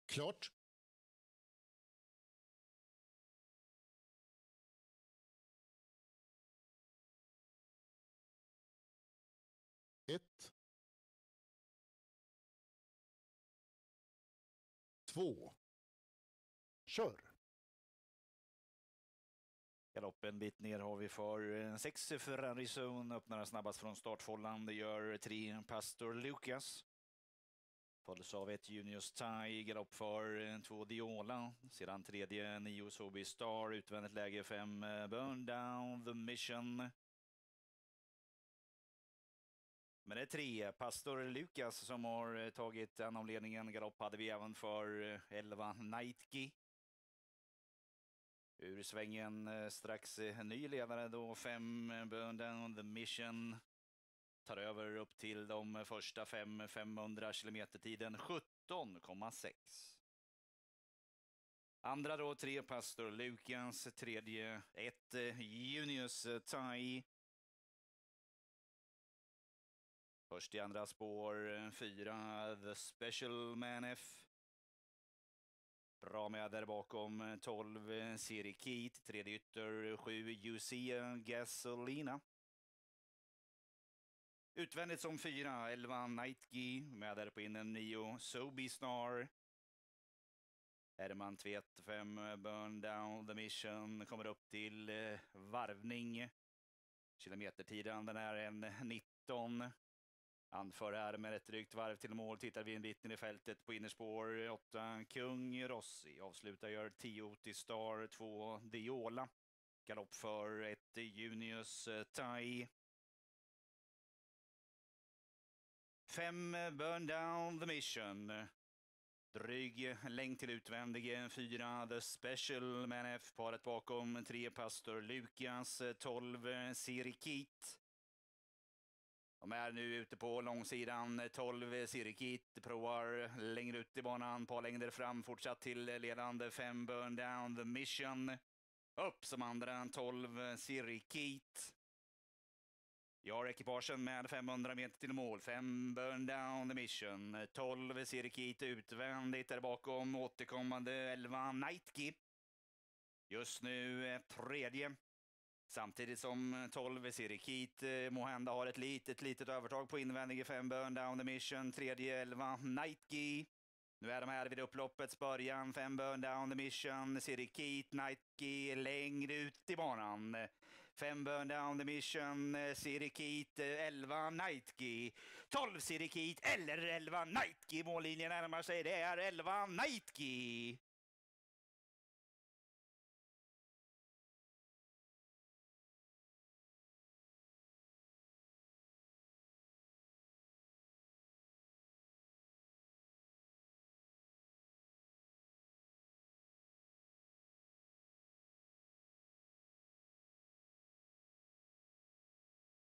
Klart. Ett. Två. Kör. Galopp en bit ner har vi för 6 Ferrari Zone, öppnar snabbast från startfållan. Det gör 3 Pastor Lucas. Följs av 1 Junius Tai, galopp för 2 Diola. Sedan tredje 9 Sobi Star, utvändigt läge 5 Burn Down The Mission. Men det är 3 Pastor Lucas som har tagit en av ledningen. Galopp hade vi även för 11 Nightkey. Ur svängen strax ny ledare då 5 Burn Down The Mission. Tar över upp till de första 500 kilometertiden 17,6. Andra då 3 Pastor Lucas, tredje 1 Junius Tai. Först i andra spår 4 The Special Man F. Bra med där bakom 12 Sirikit, tredje ytter 7 Lucia Gasolina. Utvändigt som 4 11 Nightkey, med där på innen 9 Sobi Star. Herman Tvet 5 Burn Down The Mission kommer upp till varvning. Kilometertiden den är en 19. Anför här med ett drygt varv till mål. Tittar vi en bit ner i fältet på innerspår 8 Kung Rossi. Avslutar gör 10 till Star 2 Diola. Galopp för 1 Junius Tai. 5 Burn Down The Mission. Dryg längd till utvändige 4 The Special Man F. Paret bakom 3 Pastor Lucas, 12 Sirikit. De är nu ute på långsidan, 12 Sirikit provar längre ut i banan, par längder fram, fortsatt till ledande 5 Burn Down The Mission. Upp som andra 12 Sirikit. Jag har ekipagen med 500 meter till mål, 5 Burn Down The Mission, 12 Sirikit utvändigt där bakom, återkommande 11 Nightkey. Just nu tredje. Samtidigt som 12 Sirikit måhända har ett litet övertag på invändige 5 Burn Down The Mission, tredje 11 Nightkey. Nu är de här vid upploppets början, 5 Burn Down The Mission, Sirikit, Nightkey längre ut i banan. 5 Burn Down The Mission, Sirikit, 11 Nightkey. 12 Sirikit eller 11 Nightkey, mållinjen närmar sig, det är 11 Nightkey.